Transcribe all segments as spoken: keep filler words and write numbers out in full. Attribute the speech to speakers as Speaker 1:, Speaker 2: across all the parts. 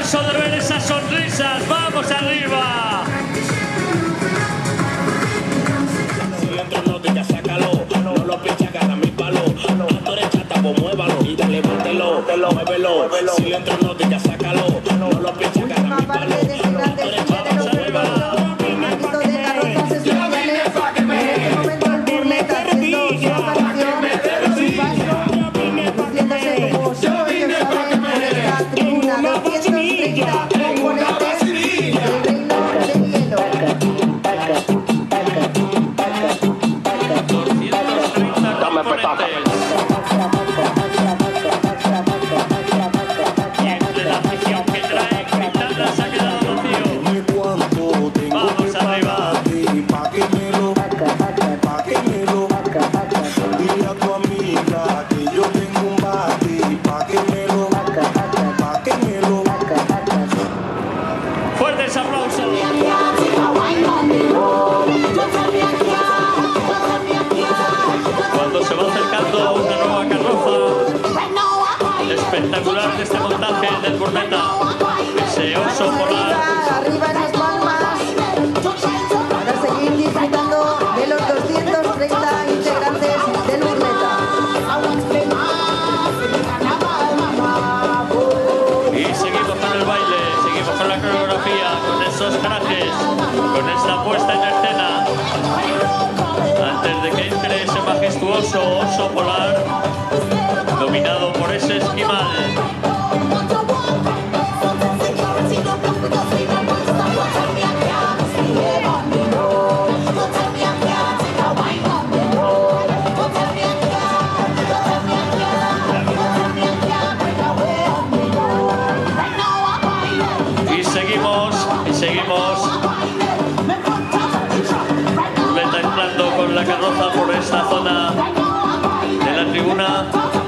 Speaker 1: Paso de ver esas sonrisas. ¡Vamos arriba!
Speaker 2: Si entro no te sácalo, no lo pinches, agarra mi palo. Tú eres chata, pues muévalo y dale, bátelo, muévelo. Si entro no te sácalo, no lo pinches, agarra mi palo. Tú eres chata, pues muévalo.
Speaker 1: Espectacular de este montaje del Burleta, ese oso polar.
Speaker 3: Arriba esas palmas para seguir disfrutando de los doscientos treinta integrantes del Burleta.
Speaker 1: Y seguimos con el baile, seguimos con la coreografía, con esos trajes, con esta puesta en escena. Antes de que entre ese majestuoso oso polar, dominado por ese esquimal. Y seguimos, y seguimos. Burleta entrando con la carroza por esta zona de la tribuna.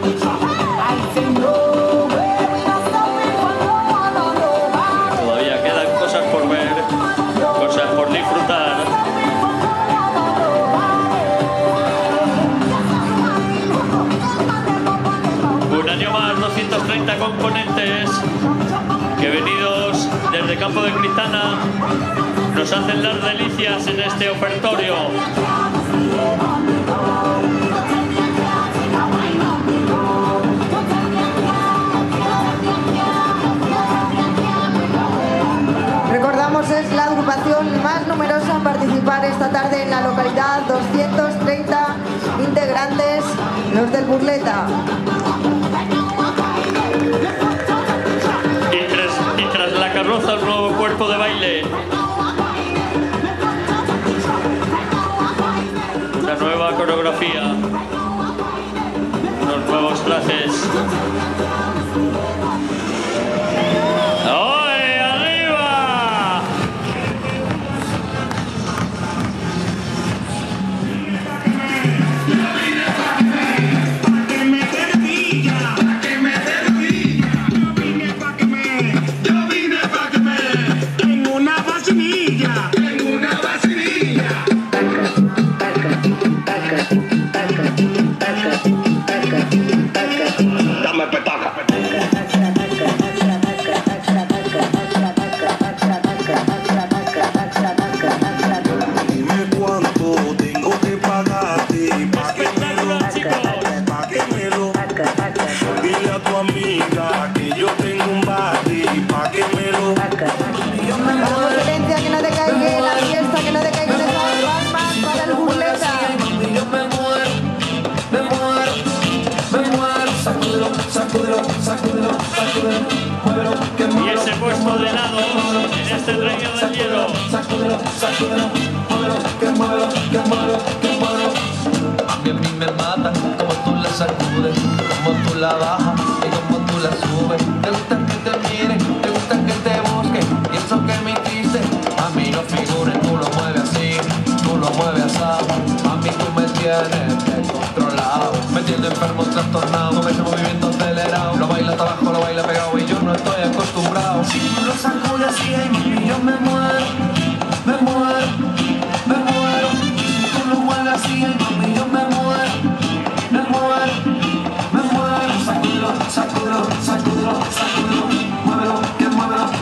Speaker 1: Todavía quedan cosas por ver, cosas por disfrutar. Un año más, doscientos treinta componentes que venidos desde Campo de Cristana nos hacen las delicias en este ofertorio.
Speaker 3: Recordamos, es la agrupación más numerosa en participar esta tarde en la localidad, doscientos treinta integrantes, los del Burleta.
Speaker 1: Y tras, y tras la carroza, un nuevo cuerpo de baile. Una nueva coreografía. Unos nuevos trajes. Y ese puesto de lado en este reino del hielo.
Speaker 4: A mí, a mí me matan como tú la sacudes, como tú la bajas y como tú la subes. Te gusta que te miren, te gusta que te busquen, y eso que me hiciste a mí no figure. Tú lo mueves así, tú lo mueves así. A mí tú me tienes descontrolado, me tienes enfermo, trastornado, con ese movimiento acelerado. Lo baila hasta abajo, lo baila pegado y yo no estoy acostumbrado. Si tú lo sacudes así, yo me muero, me muero, me muero. Si tú lo mueves así, yo me muero, me muero, me muero. Sacúdelo, sacúdelo, sacúdelo, sacúdelo, muévelo, que muévelo.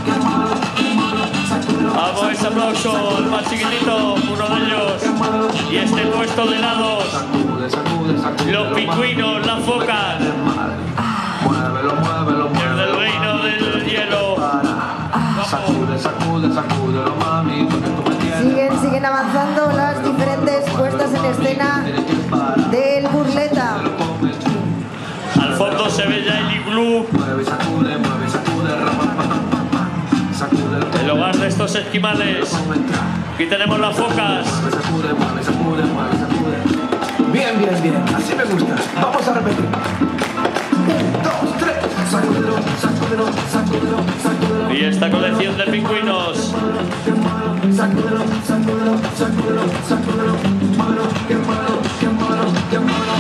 Speaker 1: puesto de lado.
Speaker 4: Sacude, sacude, sacude.
Speaker 1: Los pingüinos, las focas.
Speaker 4: Muévelo, muévelo, muévelo.
Speaker 1: Desde el reino del hielo.
Speaker 4: Sacude, sacude, sacude, mami, porque tú me tienes.
Speaker 3: Siguen, siguen avanzando las diferentes puestas en escena del Burleta.
Speaker 1: Al fondo se ve ya el iglú.
Speaker 4: Mueve, sacude, mueve, sacude, sacude.
Speaker 1: El hogar de estos esquimales. Aquí tenemos las focas.
Speaker 4: Mueve, sacude, mueve, sacude, mueve, sacude. Bien, bien, bien, así me gusta. Vamos a repetir. Un, dos, tres. Sacúdelo, sacúdelo, sacúdelo, sacúdelo.
Speaker 1: Y esta colección de pingüinos.
Speaker 4: Sacúdelo, sacúdelo, sacúdelo, sacúdelo. Muévelo, que muévelo, que muévelo, que muévelo.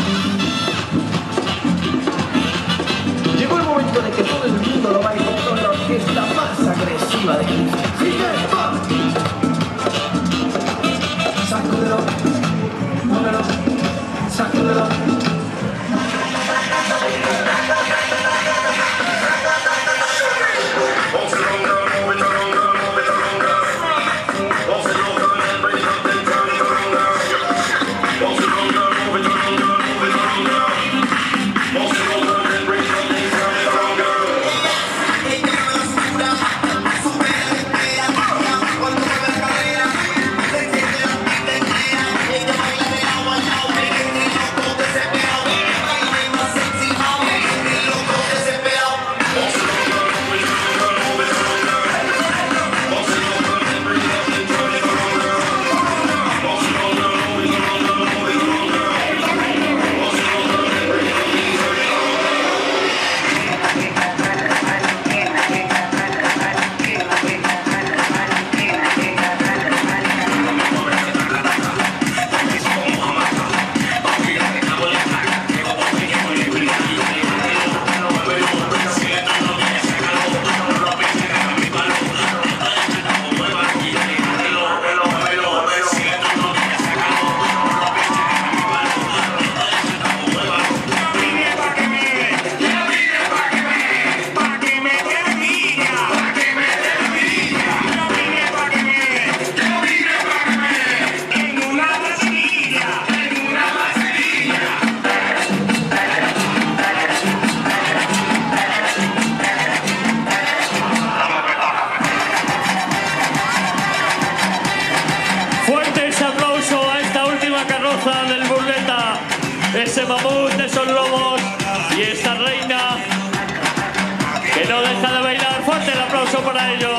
Speaker 4: Llegó el momento de que todo el mundo lo baile con la orquesta más agresiva de aquí. ¡Sigue! ¡Va! Sacúdelo, muévelo, sacúdelo.
Speaker 1: Del Burleta, ese mamut, esos lobos y esta reina que no deja de bailar. Fuerte el aplauso para ellos.